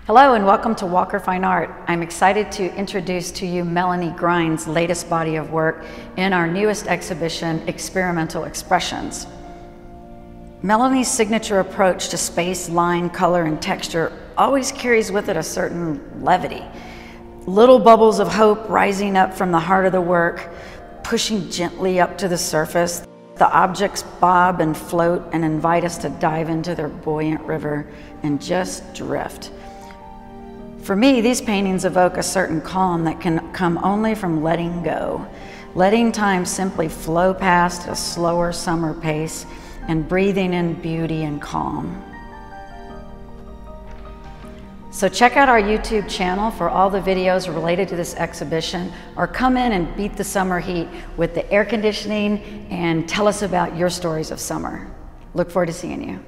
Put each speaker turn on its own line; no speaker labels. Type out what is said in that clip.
Hello and welcome to Walker Fine Art. I'm excited to introduce to you Melanie Grein's latest body of work in our newest exhibition, Experimental Expressions. Melanie's signature approach to space, line, color, and texture always carries with it a certain levity. Little bubbles of hope rising up from the heart of the work, pushing gently up to the surface. The objects bob and float and invite us to dive into their buoyant river and just drift. For me, these paintings evoke a certain calm that can come only from letting go, letting time simply flow past at a slower summer pace and breathing in beauty and calm. So check out our YouTube channel for all the videos related to this exhibition, or come in and beat the summer heat with the air conditioning and tell us about your stories of summer. Look forward to seeing you.